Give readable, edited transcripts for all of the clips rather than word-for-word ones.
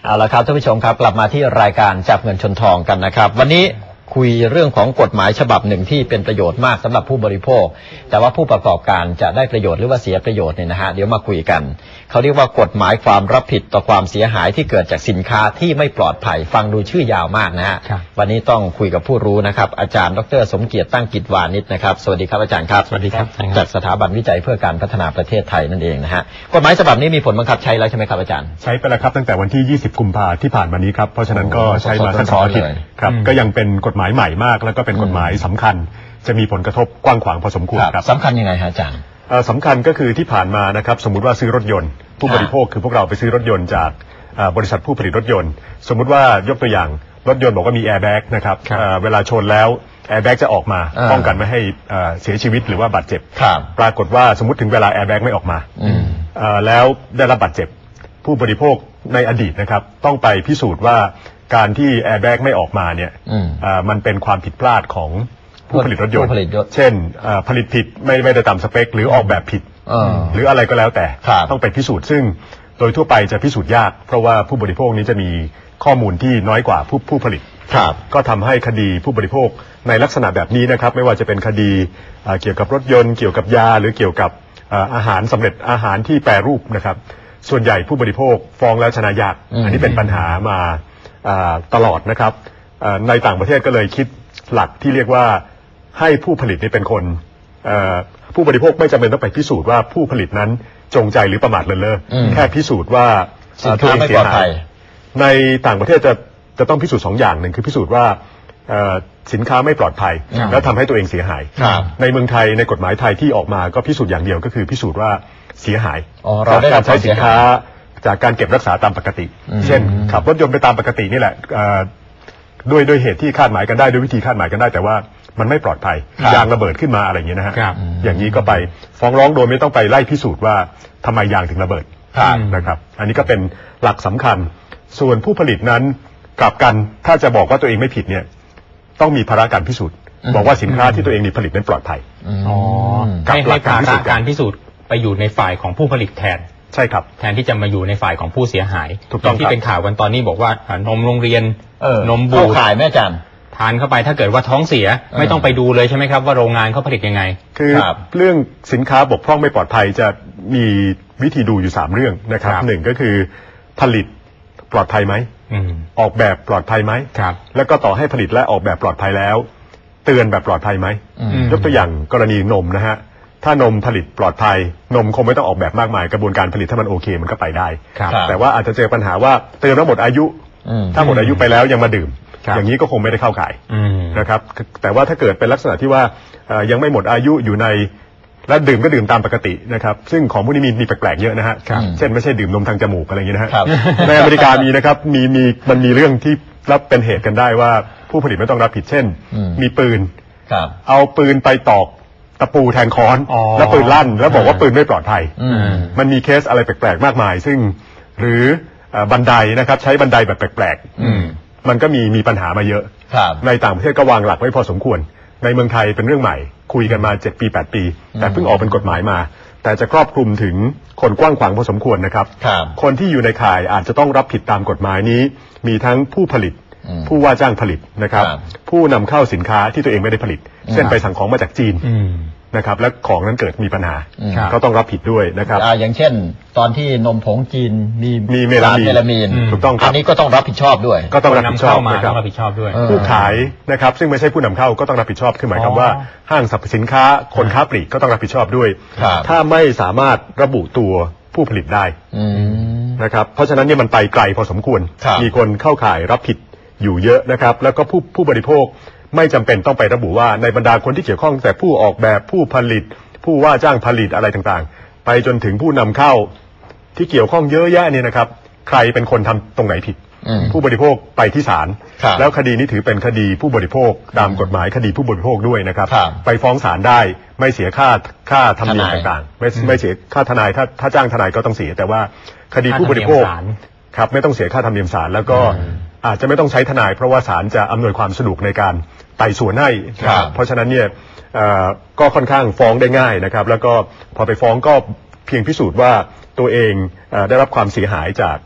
เอาละครับท่านผู้ชมครับกลับมาที่รายการจับเงินชนทองกันนะครับวันนี้คุยเรื่องของกฎหมายฉบับหนึ่งที่เป็นประโยชน์มากสำหรับผู้บริโภคแต่ว่าผู้ประกอบการจะได้ประโยชน์หรือว่าเสียประโยชน์เนี่ยนะฮะเดี๋ยวมาคุยกันเขาเรียกว่ากฎหมายความรับผิดต่อความเสียหายที่เกิดจากสินค้าที่ไม่ปลอดภัยฟังดูชื่อยาวมากนะฮะวันนี้ต้องคุยกับผู้รู้นะครับอาจารย์ดร.สมเกียรติตั้งกิจวานิชนะครับสวัสดีครับอาจารย์ครับสวัสดีครับจากสถาบันวิจัยเพื่อการพัฒนาประเทศไทยนั่นเองนะฮะกฎหมายฉบับนี้มีผลบังคับใช้แล้วใช่ไหมครับอาจารย์ใช้ไปแล้วครับตั้งแต่วันที่20กุมภาพันธ์ที่ผ่านมานี้ครับเพราะฉะนั้นก็ใช้มาทั้ง2 อาทิตย์ครับก็ยังเป็นกฎหมายใหม่มากแล้วก็เป็นกฎหมายสำคัญจะมีผลกระทบกว้างขวางพอสมควรครับสำคัญยังไงฮะอาจารย์สำคัญก็คือที่ผ่านมานะครับสมมุติว่าซื้อรถยนต์ผู้บริโภคคือพวกเราไปซื้อรถยนต์จากบริษัทผู้ผลิตรถยนต์สมมุติว่ายกตัวอย่างรถยนต์บอกว่ามีแอร์แบ็กนะครับเวลาชนแล้วแอร์แบ็กจะออกมาป้องกันไม่ให้เสียชีวิตหรือว่าบาดเจ็บปรากฏว่าสมมติถึงเวลาแอร์แบ็กไม่ออกมาแล้วได้รับบาดเจ็บผู้บริโภคในอดีตนะครับต้องไปพิสูจน์ว่าการที่แอร์แบ็กไม่ออกมาเนี่ยมันเป็นความผิดพลาดของผู้ผลิตรถยนต์เช่นผลิตผิดไม่ได้ตามสเปคหรือออกแบบผิดหรืออะไรก็แล้วแต่ต้องไปพิสูจน์ซึ่งโดยทั่วไปจะพิสูจน์ยากเพราะว่าผู้บริโภคนี้จะมีข้อมูลที่น้อยกว่าผู้ผลิตก็ทำให้คดีผู้บริโภคในลักษณะแบบนี้นะครับไม่ว่าจะเป็นคดีเกี่ยวกับรถยนต์เกี่ยวกับยาหรือเกี่ยวกับอาหารสำเร็จอาหารที่แปรรูปนะครับส่วนใหญ่ผู้บริโภคฟ้องแล้วชนะยากอันนี้เป็นปัญหามาตลอดนะครับในต่างประเทศก็เลยคิดหลักที่เรียกว่าให้ผู้ผลิตนี่เป็นคนผู้บริโภคไม่จำเป็นต้องไปพิสูจน์ว่าผู้ผลิตนั้นจงใจหรือประมาทเลินเล่อแค่พิสูจน์ว่าสินค้าไม่ปลอดภัยในต่างประเทศจะต้องพิสูจน์2 อย่างหนึ่งคือพิสูจน์ว่าสินค้าไม่ปลอดภัยแล้วทำให้ตัวเองเสียหายในเมืองไทยในกฎหมายไทยที่ออกมาก็พิสูจน์อย่างเดียวก็คือพิสูจน์ว่าเสียหายจากการใช้สินค้าจากการเก็บรักษาตามปกติเช่นขับรถยนต์ไปตามปกตินี่แหละด้วยเหตุที่คาดหมายกันได้ด้วยวิธีคาดหมายกันได้แต่ว่ามันไม่ปลอดภัยยางระเบิดขึ้นมาอะไรอย่างเงี้ยนะฮะอย่างนี้ก็ไปฟ้องร้องโดยไม่ต้องไปไล่พิสูจน์ว่าทำไมยางถึงระเบิดนะครับอันนี้ก็เป็นหลักสำคัญส่วนผู้ผลิตนั้นกลับกันถ้าจะบอกว่าตัวเองไม่ผิดเนี่ยต้องมีภาระการพิสูจน์บอกว่าสินค้าที่ตัวเองผลิตนั้นปลอดภัยให้ภาระการพิสูจน์ไปอยู่ในฝ่ายของผู้ผลิตแทนใช่ครับแทนที่จะมาอยู่ในฝ่ายของผู้เสียหายถูกต้องที่เป็นข่าวกันตอนนี้บอกว่านมโรงเรียนนมบูดขายแม่จันทานเข้าไปถ้าเกิดว่าท้องเสียไม่ต้องไปดูเลยใช่ไหมครับว่าโรงงานเขาผลิตยังไงคือเรื่องสินค้าบกพร่องไม่ปลอดภัยจะมีวิธีดูอยู่3 เรื่องนะครับ1ก็คือผลิตปลอดภัยไหมออกแบบปลอดภัยไหมแล้วก็ต่อให้ผลิตและออกแบบปลอดภัยแล้วเตือนแบบปลอดภัยไหมยกตัวอย่างกรณีนมนะฮะถ้านมผลิตปลอดภัยนมคงไม่ต้องออกแบบมากมายกระบวนการผลิตถ้ามันโอเคมันก็ไปได้แต่ว่าอาจจะเจอปัญหาว่าเตือนว่าหมดอายุถ้าหมดอายุไปแล้วยังมาดื่มอย่างนี้ก็คงไม่ได้เข้าข่ายนะครับแต่ว่าถ้าเกิดเป็นลักษณะที่ว่ายังไม่หมดอายุอยู่ในและดื่มก็ดื่มตามปกตินะครับซึ่งของพวกนี้มีแปลกๆเยอะนะฮะเช่นไม่ใช่ดื่มนมทางจมูกอะไรอย่างนี้นะฮะในอเมริกามีนะครับมันมีเรื่องที่รับเป็นเหตุกันได้ว่าผู้ผลิตไม่ต้องรับผิดเช่นมีปืนเอาปืนไปตอกตะปูแทงค้อนแล้วปืนลั่นแล้วบอกว่าปืนไม่ปลอดภัยมันมีเคสอะไรแปลกๆมากมายซึ่งหรือบันไดนะครับใช้บันไดแบบแปลกๆมันก็มีปัญหามาเยอะในต่างประเทศก็วางหลักไว้พอสมควรในเมืองไทยเป็นเรื่องใหม่คุยกันมา7 ปี 8 ปีแต่เพิ่งออกเป็นกฎหมายมาแต่จะครอบคลุมถึงคนกว้างขวางพอสมควรนะครับคนที่อยู่ในข่ายอาจจะต้องรับผิดตามกฎหมายนี้มีทั้งผู้ผลิตผู้ว่าจ้างผลิตนะครับผู้นำเข้าสินค้าที่ตัวเองไม่ได้ผลิตเช่นไปสั่งของมาจากจีนนะครับและของนั้นเกิดมีปัญหาก็ต้องรับผิดด้วยนะครับอย่างเช่นตอนที่นมผงจีนมีเมลามีนถูกต้องครับอันนี้ก็ต้องรับผิดชอบด้วยก็ต้องรับผิดชอบนะครับรับผิดชอบด้วยผู้ขายนะครับซึ่งไม่ใช่ผู้นำเข้าก็ต้องรับผิดชอบคือหมายความว่าห้างสรรพสินค้าคนค้าปลีกก็ต้องรับผิดชอบด้วยถ้าไม่สามารถระบุตัวผู้ผลิตได้นะครับเพราะฉะนั้นเนี่ยมันไปไกลพอสมควรมีคนเข้าข่ายรับผิดอยู่เยอะนะครับแล้วก็ผู้บริโภคไม่จำเป็นต้องไประบุว่าในบรรดาคนที่เกี่ยวข้องแต่ผู้ออกแบบผู้ผลิตผู้ว่าจ้างผลิตอะไรต่างๆไปจนถึงผู้นำเข้าที่เกี่ยวข้องเยอะแยะเนี่ยนะครับใครเป็นคนทำตรงไหนผิดผู้บริโภคไปที่ศาลแล้วคดีนี้ถือเป็นคดีผู้บริโภคตามกฎหมายคดีผู้บริโภคด้วยนะครับไปฟ้องศาลได้ไม่เสียค่าธรรมเนียมต่างๆไม่เสียค่าทนายถ้าจ้างทนายก็ต้องเสียแต่ว่าคดีผู้บริโภคครับไม่ต้องเสียค่าธรรมเนียมศาลแล้วก็อาจจะไม่ต้องใช้ทนายเพราะว่าศาลจะอำนวยความสะดวกในการไต่สวนให้เพราะฉะนั้นเนี่ยก็ค่อนข้างฟ้องได้ง่ายนะครับแล้วก็พอไปฟ้องก็เพียงพิสูจน์ว่าตัวเองได้รับความเสียหายจาก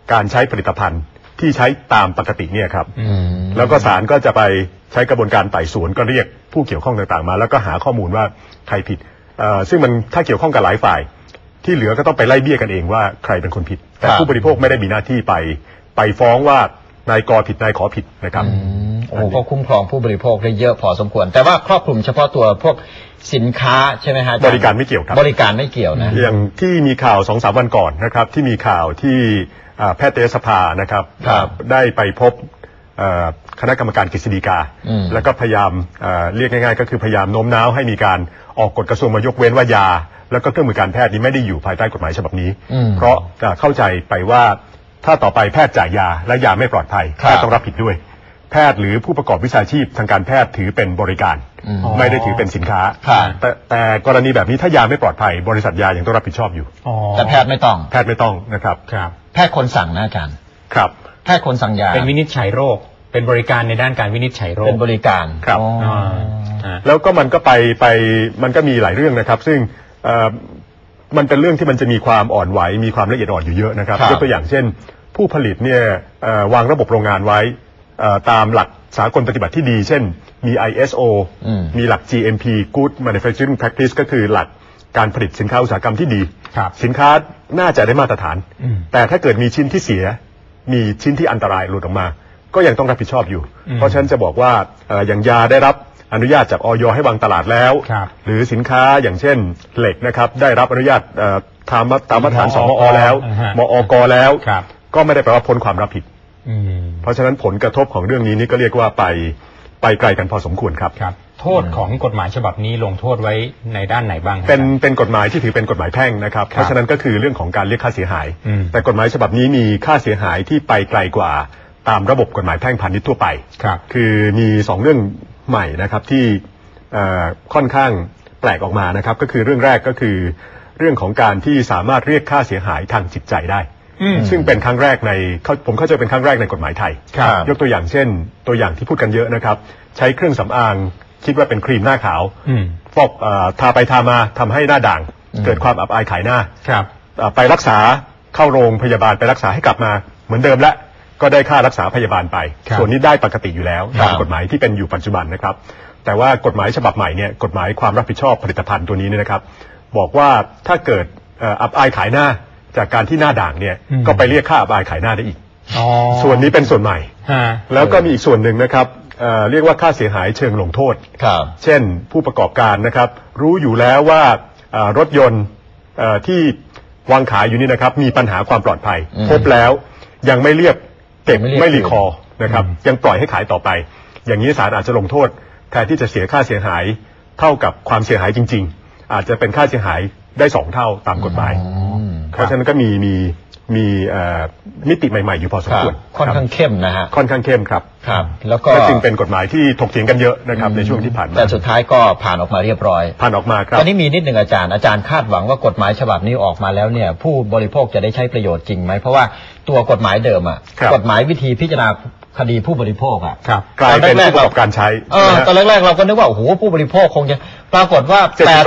การใช้ผลิตภัณฑ์ที่ใช้ตามปกติเนี่ยครับแล้วก็ศาลก็จะไปใช้กระบวนการไต่สวนก็เรียกผู้เกี่ยวข้องต่างๆมาแล้วก็หาข้อมูลว่าใครผิดซึ่งมันถ้าเกี่ยวข้องกับหลายฝ่ายที่เหลือก็ต้องไปไล่เบี้ยกันเองว่าใครเป็นคนผิดแต่ผู้บริโภคไม่ได้มีหน้าที่ไปฟ้องว่านายกผิดนายขอผิดนะครับโอ้ก็คุ้มครองผู้บริโภคได้เยอะพอสมควรแต่ว่าครอบคลุมเฉพาะตัวพวกสินค้าใช่ไหมฮะบริการไม่เกี่ยวครับบริการไม่เกี่ยวนะอย่างที่มีข่าว 2-3 วันก่อนนะครับที่มีข่าวที่แพทยสภานะครับได้ไปพบคณะกรรมการกฤษฎีกาแล้วก็พยายามเรียกง่ายๆก็คือพยายามโน้มน้าวให้มีการออกกฎกระทรวงมายกเว้นว่ายาแล้วก็เครื่องมือการแพทย์นี้ไม่ได้อยู่ภายใต้กฎหมายฉบับนี้เพราะเข้าใจไปว่าถ้าต่อไปแพทย์จ่ายยาและยาไม่ปลอดภัยแพทย์ต้องรับผิดด้วยแพทย์หรือผู้ประกอบวิชาชีพทางการแพทย์ถือเป็นบริการไม่ได้ถือเป็นสินค้าแต่กรณีแบบนี้ถ้ายาไม่ปลอดภัยบริษัทยายังต้องรับผิดชอบอยู่แต่แพทย์ไม่ต้องนะครับแพทย์คนสั่งนะอาจารย์ครับแพทย์คนสั่งยาเป็นวินิจฉัยโรคเป็นบริการในด้านการวินิจฉัยโรคเป็นบริการครับแล้วก็มันก็ไปมันก็มีหลายเรื่องนะครับซึ่งมันเป็นเรื่องที่มันจะมีความอ่อนไหวมีความละเอียดอ่อนอยู่เยอะนะครับยกตัวอย่างเช่นผู้ผลิตเนี่ยวางระบบโรงงานไว้ตามหลักสากลปฏิบัติที่ดีเช่นมี ISO มีหลัก GMP Good Manufacturing Practice ก็คือหลักการผลิตสินค้าอุตสาหกรรมที่ดีสินค้าน่าจะได้มาตรฐานแต่ถ้าเกิดมีชิ้นที่เสียมีชิ้นที่อันตรายหลุดออกมาก็ยังต้องรับผิดชอบอยู่เพราะฉะนั้นจะบอกว่าอย่างยาได้รับอนุญาตจากอย.ให้วางตลาดแล้วหรือสินค้าอย่างเช่นเหล็กนะครับได้รับอนุญาตตามมาตรฐานสมอ.แล้วมอก.แล้วก็ไม่ได้แปลว่าพ้นความรับผิดเพราะฉะนั้นผลกระทบของเรื่องนี้นี่ก็เรียกว่าไปไกลกันพอสมควรครับโทษของกฎหมายฉบับนี้ลงโทษไว้ในด้านไหนบ้างเป็นกฎหมายที่ถือเป็นกฎหมายแพ่งนะครับเพราะฉะนั้นก็คือเรื่องของการเรียกค่าเสียหายแต่กฎหมายฉบับนี้มีค่าเสียหายที่ไปไกลกว่าตามระบบกฎหมายแพ่งพาณิชย์ทั่วไปคือมี2เรื่องใหม่นะครับที่ค่อนข้างแปลกออกมานะครับก็คือเรื่องแรกก็คือเรื่องของการที่สามารถเรียกค่าเสียหายทางจิตใจได้ซึ่งเป็นครั้งแรกผมเข้าใจเป็นครั้งแรกในกฎหมายไทยยกตัวอย่างเช่นตัวอย่างที่พูดกันเยอะนะครับใช้เครื่องสำอางคิดว่าเป็นครีมหน้าขาวฟอกทาไปทามาทำให้หน้าด่างเกิดความอับอายขายหน้าไปรักษาเข้าโรงพยาบาลไปรักษาให้กลับมาเหมือนเดิมและก็ได้ค่ารักษาพยาบาลไปส่วนนี้ได้ปกติอยู่แล้วตามกฎหมายที่เป็นอยู่ปัจจุบันนะครับแต่ว่ากฎหมายฉบับใหม่เนี่ยกฎหมายความรับผิดชอบผลิตภัณฑ์ตัวนี้เนี่ยนะครับบอกว่าถ้าเกิดอับอายขายหน้าจากการที่หน้าด่างเนี่ยก็ไปเรียกค่าอับอายขายหน้าได้อีกส่วนนี้เป็นส่วนใหม่แล้วก็มีอีกส่วนหนึ่งนะครับเรียกว่าค่าเสียหายเชิงลงโทษเช่นผู้ประกอบการนะครับรู้อยู่แล้วว่ารถยนต์ที่วางขายอยู่นี่นะครับมีปัญหาความปลอดภัยพบแล้วยังไม่เรียกเก็บไม่รีคอร์นะครับยังปล่อยให้ขายต่อไปอย่างนี้ศาลอาจจะลงโทษแทนที่จะเสียค่าเสียหายเท่ากับความเสียหายจริงๆอาจจะเป็นค่าเสียหายได้2 เท่าตามกฎหมายเพราะฉะนั้นก็มีมิติใหม่ๆอยู่พอสมควรค่อนข้างเข้มนะฮะค่อนข้างเข้มครับแล้วก็จึงเป็นกฎหมายที่ถกเถียงกันเยอะนะครับในช่วงที่ผ่านมาแต่สุดท้ายก็ผ่านออกมาเรียบร้อยผ่านออกมาครับตอนนี้มีนิดหนึ่งอาจารย์คาดหวังว่ากฎหมายฉบับนี้ออกมาแล้วเนี่ยผู้บริโภคจะได้ใช้ประโยชน์จริงไหมเพราะว่าตัวกฎหมายเดิมกฎหมายวิธีพิจารณาคดีผู้บริโภคกลายเป็นผู้ประกอบการใช้ตอนแรกๆเราก็นึกว่าโอ้โหผู้บริโภคคงจะปรากฏว่า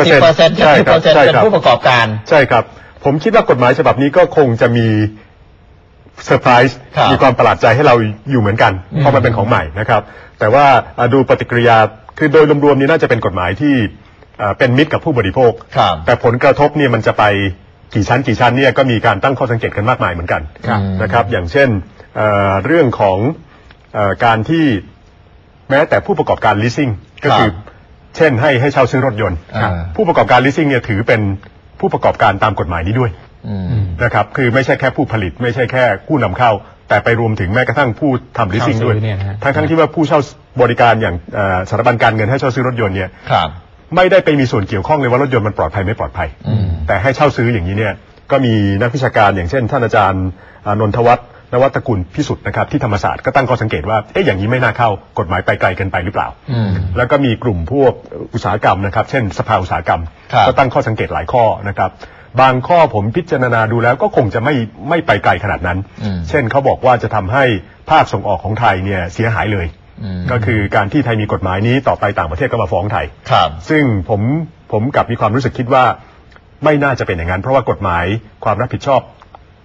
80% เป็นผู้ประกอบการใช่ครับผมคิดว่ากฎหมายฉบับนี้ก็คงจะมีเซอร์ไพรส์มีความประหลาดใจให้เราอยู่เหมือนกันเพราะมันเป็นของใหม่นะครับแต่ว่าดูปฏิกิริยาคือโดยรวมๆนี้น่าจะเป็นกฎหมายที่เป็นมิตรกับผู้บริโภคแต่ผลกระทบเนี่ยมันจะไปกี่ชั้นเนี่ยก็มีการตั้งข้อสังเกตกันมากมายเหมือนกันนะครับอย่างเช่นเรื่องของการที่แม้แต่ผู้ประกอบการ leasing ก็คือเช่นให้เช่าซื้อรถยนต์ผู้ประกอบการ leasing เนี่ยถือเป็นผู้ประกอบการตามกฎหมายนี้ด้วยนะครับคือไม่ใช่แค่ผู้ผลิตไม่ใช่แค่ผู้นำเข้าแต่ไปรวมถึงแม้กระทั่งผู้ทำ leasing ด้วยทั้งที่ว่าผู้เช่าบริการอย่างสถาบันการเงินให้เช่าซื้อรถยนต์เนี่ยไม่ได้ไปมีส่วนเกี่ยวข้องเลยว่ารถยนต์มันปลอดภัยไม่ปลอดภัยแต่ให้เช่าซื้ออย่างนี้เนี่ยก็มีนักวิชาการอย่างเช่นท่านอาจารย์นนทวัฒน์นวัตกุลพิสุทธิ์นะครับที่ธรรมศาสตร์ก็ตั้งข้อสังเกตว่าอย่างนี้ไม่น่าเข้ากฎหมายไปไกลเกินไปหรือเปล่าแล้วก็มีกลุ่มพวกอุตสาหกรรมนะครับเช่นสภาอุตสาหกรรมก็ตั้งข้อสังเกตหลายข้อนะครับบางข้อผมพิจารณาดูแล้วก็คงจะไม่ไปไกลขนาดนั้นเช่นเขาบอกว่าจะทำให้ภาคส่งออกของไทยเนี่ยเสียหายเลยก็คือการที่ไทยมีกฎหมายนี้ต่อไปต่างประเทศก็มาฟ้องไทยซึ่งผมกลับมีความรู้สึกคิดว่าไม่น่าจะเป็นอย่างนั้นเพราะว่ากฎหมายความรับผิดชอบ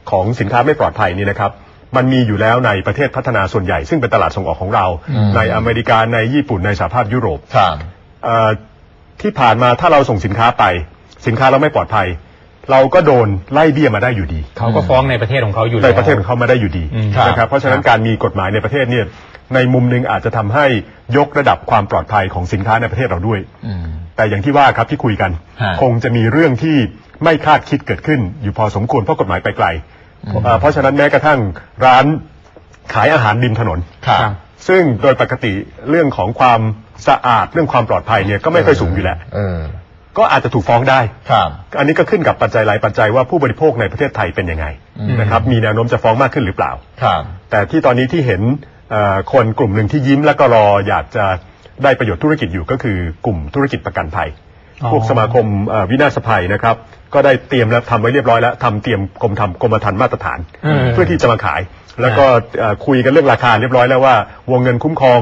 ของสินค้าไม่ปลอดภัยนี่นะครับมันมีอยู่แล้วในประเทศพัฒนาส่วนใหญ่ซึ่งเป็นตลาดส่งออกของเราในอเมริกาในญี่ปุ่นในสหภาพยุโรปที่ผ่านมาถ้าเราส่งสินค้าไปสินค้าเราไม่ปลอดภัยเราก็โดนไล่เบี้ยมาได้อยู่ดีเขาก็ฟ้องในประเทศของเขาอยู่ในประเทศของเขามาได้อยู่ดีนะครับเพราะฉะนั้นการมีกฎหมายในประเทศเนี่ยในมุมนึงอาจจะทำให้ยกระดับความปลอดภัยของสินค้าในประเทศเราด้วยแต่อย่างที่ว่าครับที่คุยกันคงจะมีเรื่องที่ไม่คาดคิดเกิดขึ้นอยู่พอสมควรเพราะกฎหมายไปไกลเพราะฉะนั้นแม้กระทั่งร้านขายอาหารริมถนนซึ่งโดยปกติเรื่องของความสะอาดเรื่องความปลอดภัยเนี่ยก็ไม่ค่อยสูงอยู่แล้วก็อาจจะถูกฟ้องได้อันนี้ก็ขึ้นกับปัจจัยหลายปัจจัยว่าผู้บริโภคในประเทศไทยเป็นยังไงนะครับมีแนวโน้มจะฟ้องมากขึ้นหรือเปล่าแต่ที่ตอนนี้ที่เห็นคนกลุ่มหนึ่งที่ยิ้มและก็รออยากจะได้ประโยชน์ธุรกิจอยู่ก็คือกลุ่มธุรกิจประกันภัยพวกสมาคมวินาศภัยนะครับก็ได้เตรียมแล้วทำไว้เรียบร้อยแล้วทำเตรียมกรมธรรม์มาตรฐานเพื่อที่จะมาขายแล้วก็คุยกันเรื่องราคาเรียบร้อยแล้วว่าวงเงินคุ้มครอง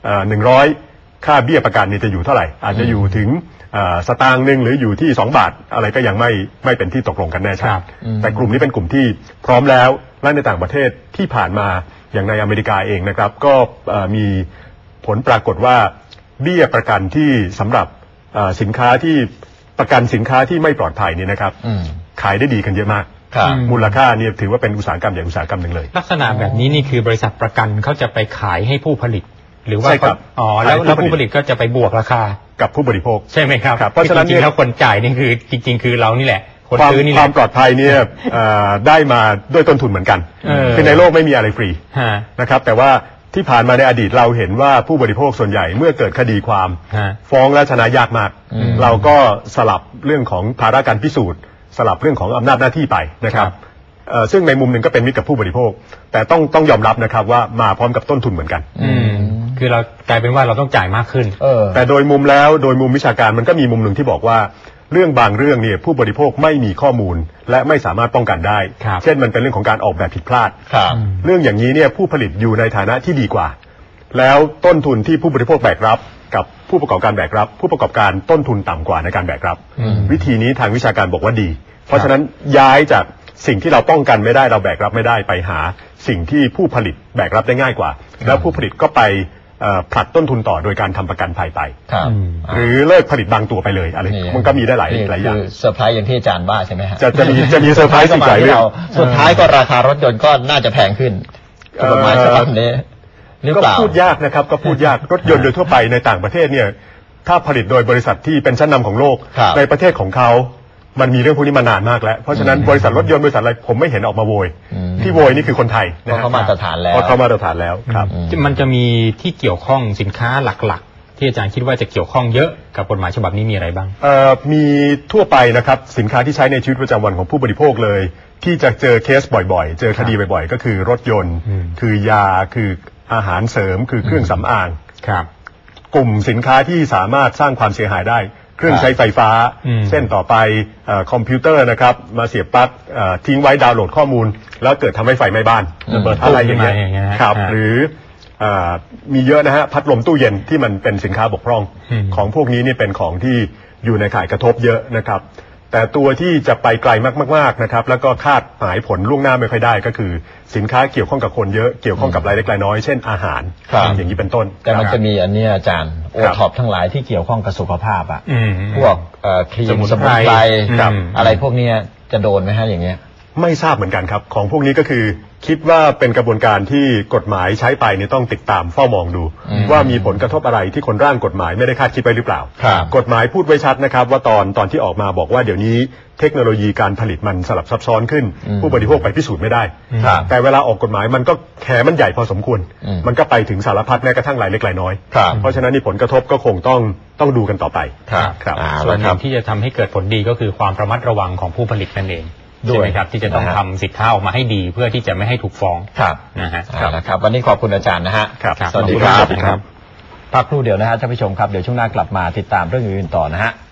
100ค่าเบี้ยประกันนี่จะอยู่เท่าไหร่อาจจะอยู่ถึงสตางค์นึงหรืออยู่ที่2 บาทอะไรก็ยังไม่เป็นที่ตกลงกันแน่ชัดแต่กลุ่มนี้เป็นกลุ่มที่พร้อมแล้วและในต่างประเทศที่ผ่านมาอย่างในอเมริกาเองนะครับก็มีผลปรากฏว่าเบี้ยประกันที่สำหรับสินค้าที่ประกันสินค้าที่ไม่ปลอดภัยนี่นะครับขายได้ดีกันเยอะมากมูลค่านี่ถือว่าเป็นอุตสาหกรรมอย่างอุตสาหกรรมหนึ่งเลยลักษณะแบบนี้นี่คือบริษัทประกันเขาจะไปขายให้ผู้ผลิตหรือว่าแล้วผู้ผลิตก็จะไปบวกราคากับผู้บริโภคใช่ไหมครับเพราะฉะนั้นจริงๆแล้วคนจ่ายนี่คือจริงๆคือเรานี่แหละคนซื้อนี่แหละความปลอดภัยเนี่ยได้มาด้วยต้นทุนเหมือนกันคือในโลกไม่มีอะไรฟรีนะครับแต่ว่าที่ผ่านมาในอดีตเราเห็นว่าผู้บริโภคส่วนใหญ่เมื่อเกิดคดีความฟ้องและชนะยากมากเราก็สลับเรื่องของภาระการพิสูจน์สลับเรื่องของอำนาจหน้าที่ไปนะครับซึ่งในมุมหนึ่งก็เป็นมิตรกับผู้บริโภคแต่ต้องยอมรับนะครับว่ามาพร้อมกับต้นทุนเหมือนกันคือเรากลายเป็นว่าเราต้องจ่ายมากขึ้นแต่โดยมุมวิชาการมันก็มีมุมหนึ่งที่บอกว่าเรื่องบางเรื่องเนี่ยผู้บริโภคไม่มีข้อมูลและไม่สามารถป้องกันได้เช่นมันเป็นเรื่องของการออกแบบผิดพลาดเรื่องอย่างนี้เนี่ยผู้ผลิตอยู่ในฐานะที่ดีกว่าแล้วต้นทุนที่ผู้บริโภคแบกรับกับผู้ประกอบการแบกรับผู้ประกอบการต้นทุนต่ำกว่าในการแบกรับวิธีนี้ทางวิชาการบอกว่าดีเพราะฉะนั้นย้ายจากสิ่งที่เราป้องกันไม่ได้เราแบกรับไม่ได้ไปหาสิ่งที่ผู้ผลิตแบกรับได้ง่ายกว่าแล้วผู้ผลิตก็ไปผลักต้นทุนต่อโดยการทำประกันภัยไปหรือเลิกผลิตบางตัวไปเลยอะไรมันก็มีได้หลายอย่างเซอร์ไพรส์อย่างที่อาจารย์ว่าใช่ไหมฮะจะมีเซอร์ไพรส์สิ่งหลายเรื่องสุดท้ายก็ราคารถยนต์ก็น่าจะแพงขึ้นกฎหมายฉบับนี้ก็พูดยากนะครับก็พูดยากรถยนต์โดยทั่วไปในต่างประเทศเนี่ยถ้าผลิตโดยบริษัทที่เป็นชั้นนำของโลกในประเทศของเขามันมีเรื่องพวกนี้มานานมากแล้วเพราะฉะนั้นบริษัทรถยนต์บริษัทอะไรผมไม่เห็นออกมาโวยที่โวยนี่คือคนไทยเพราะเขามาตรฐานแล้วครับมันจะมีที่เกี่ยวข้องสินค้าหลักๆที่อาจารย์คิดว่าจะเกี่ยวข้องเยอะกับกฎหมายฉบับนี้มีอะไรบ้างมีทั่วไปนะครับสินค้าที่ใช้ในชีวิตประจำวันของผู้บริโภคเลยที่จะเจอเคสบ่อยๆเจอคดีบ่อยๆก็คือรถยนต์คือยาคืออาหารเสริมคือเครื่องสำอางกลุ่มสินค้าที่สามารถสร้างความเสียหายได้เครื่องใช้ไฟฟ้าเช่นต่อไปคอมพิวเตอร์นะครับมาเสียบปลั๊กทิ้งไว้ดาวน์โหลดข้อมูลแล้วเกิดทำให้ไฟไหม้บ้านระเบิดอะไรอย่างเงี้ยครับหรือมีเยอะนะฮะพัดลมตู้เย็นที่มันเป็นสินค้าบกพร่องของพวกนี้นี่เป็นของที่อยู่ในข่ายกระทบเยอะนะครับแต่ตัวที่จะไปไกลมากๆนะครับแล้วก็คาดหมายผลล่วงหน้าไม่ค่อยได้ก็คือสินค้าเกี่ยวข้องกับคนเยอะเกี่ยวข้องกับรายเล็กรายน้อยเช่นอาหารอย่างนี้เป็นต้นแต่มันจะมีอันนี้อาจารย์โอท็อปทั้งหลายที่เกี่ยวข้องกับสุขภาพอ่ะพวกครีมสมุนไพรอะไรพวกนี้จะโดนไหมฮะอย่างเงี้ยไม่ทราบเหมือนกันครับของพวกนี้ก็คือคิดว่าเป็นกระบวนการที่กฎหมายใช้ไปเนี่ยต้องติดตามเฝ้ามองดูว่ามีผลกระทบอะไรที่คนร่างกฎหมายไม่ได้คาดคิดไปหรือเปล่ากฎหมายพูดไว้ชัดนะครับว่าตอนที่ออกมาบอกว่าเดี๋ยวนี้เทคโนโลยีการผลิตมันสลับซับซ้อนขึ้นผู้บริโภคไปพิสูจน์ไม่ได้แต่เวลาออกกฎหมายมันก็แขมันใหญ่พอสมควรมันก็ไปถึงสารพัดแม้กระทั่งรายเล็กรายน้อยเพราะฉะนั้นนี่ผลกระทบก็คงต้องดูกันต่อไปครับส่วนหนึ่งที่จะทำให้เกิดผลดีก็คือความระมัดระวังของผู้ผลิตนั่นเองใช่ไหมครับที่จะต้องทำสินค้าออกมาให้ดีเพื่อที่จะไม่ให้ถูกฟ้องนะฮะครับวันนี้ขอบคุณอาจารย์นะฮะสวัสดีครับพักครู่เดียวนะฮะท่านผู้ชมครับเดี๋ยวช่วงหน้ากลับมาติดตามเรื่องอื่นต่อนะฮะ